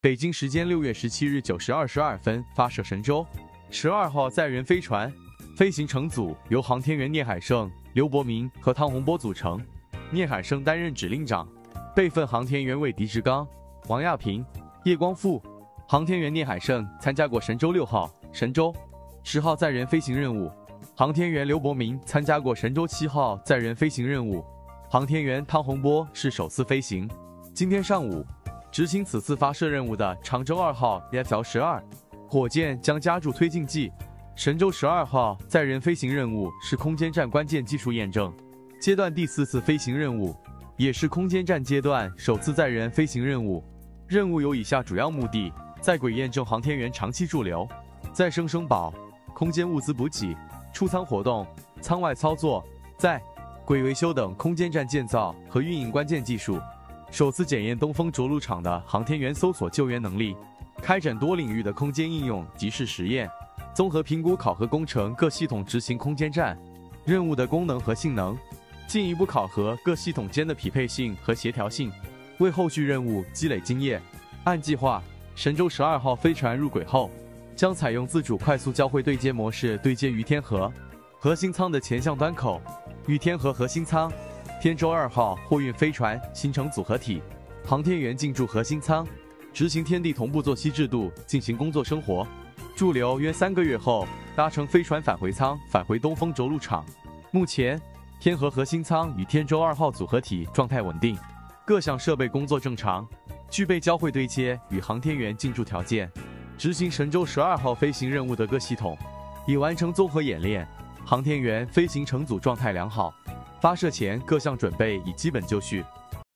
北京时间6月17日9时22分发射神舟12号载人飞船，飞行乘组由航天员聂海胜、刘伯明和汤洪波组成。聂海胜担任指令长，备份航天员为狄志刚、王亚平、叶光富。航天员聂海胜参加过神舟6号、神舟10号载人飞行任务，航天员刘伯明参加过神舟7号载人飞行任务，航天员汤洪波是首次飞行。今天上午，执行此次发射任务的长征2号 FL-12火箭将加注推进剂。神舟12号载人飞行任务是空间站关键技术验证阶段第4次飞行任务，也是空间站阶段首次载人飞行任务。任务有以下主要目的：在轨验证航天员长期驻留、再生生保、空间物资补给、出舱活动、舱外操作、在轨维修等空间站建造和运营关键技术。首次检验东风着陆场的航天员搜索救援能力，开展多领域的空间应用及试实验，综合评估考核工程各系统执行空间站任务的功能和性能，进一步考核各系统间的匹配性和协调性，为后续任务积累经验。按计划，神舟12号飞船入轨后，将采用自主快速交会对接模式对接于天河核心舱的前向端口，与天河核心舱、天舟2号货运飞船形成组合体。航天员进驻核心舱，执行天地同步作息制度进行工作生活，驻留约3个月后，搭乘飞船返回舱返回东风着陆场。目前，天河核心舱与天舟2号组合体状态稳定，各项设备工作正常，具备交会对接与航天员进驻条件。执行神舟12号飞行任务的各系统已完成综合演练，航天员飞行乘组状态良好，发射前各项准备已基本就绪。